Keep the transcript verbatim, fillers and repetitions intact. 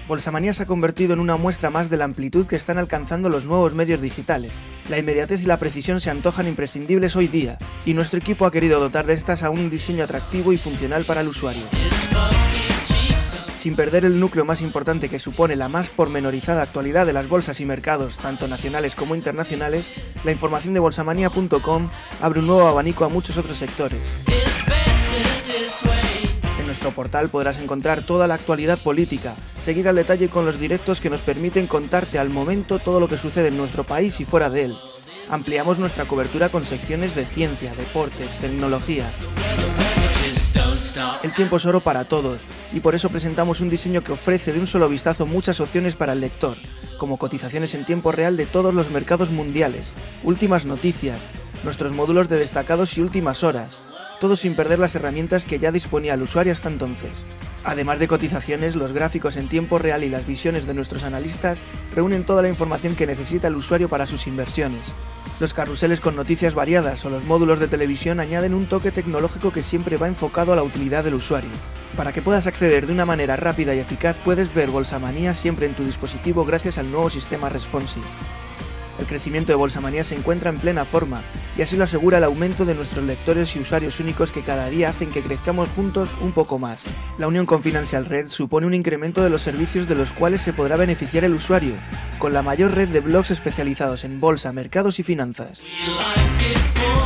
Bolsamanía se ha convertido en una muestra más de la amplitud que están alcanzando los nuevos medios digitales. La inmediatez y la precisión se antojan imprescindibles hoy día, y nuestro equipo ha querido dotar de estas a un diseño atractivo y funcional para el usuario. Sin perder el núcleo más importante que supone la más pormenorizada actualidad de las bolsas y mercados, tanto nacionales como internacionales, la información de bolsamanía punto com abre un nuevo abanico a muchos otros sectores. En nuestro portal podrás encontrar toda la actualidad política, seguida al detalle con los directos que nos permiten contarte al momento todo lo que sucede en nuestro país y fuera de él. Ampliamos nuestra cobertura con secciones de ciencia, deportes, tecnología. El tiempo es oro para todos, y por eso presentamos un diseño que ofrece de un solo vistazo muchas opciones para el lector, como cotizaciones en tiempo real de todos los mercados mundiales, últimas noticias, nuestros módulos de destacados y últimas horas, todo sin perder las herramientas que ya disponía el usuario hasta entonces. Además de cotizaciones, los gráficos en tiempo real y las visiones de nuestros analistas reúnen toda la información que necesita el usuario para sus inversiones. Los carruseles con noticias variadas o los módulos de televisión añaden un toque tecnológico que siempre va enfocado a la utilidad del usuario. Para que puedas acceder de una manera rápida y eficaz, puedes ver Bolsamanía siempre en tu dispositivo gracias al nuevo sistema Responsive. El crecimiento de Bolsamanía se encuentra en plena forma, y así lo asegura el aumento de nuestros lectores y usuarios únicos que cada día hacen que crezcamos juntos un poco más. La unión con Financial Red supone un incremento de los servicios de los cuales se podrá beneficiar el usuario, con la mayor red de blogs especializados en bolsa, mercados y finanzas.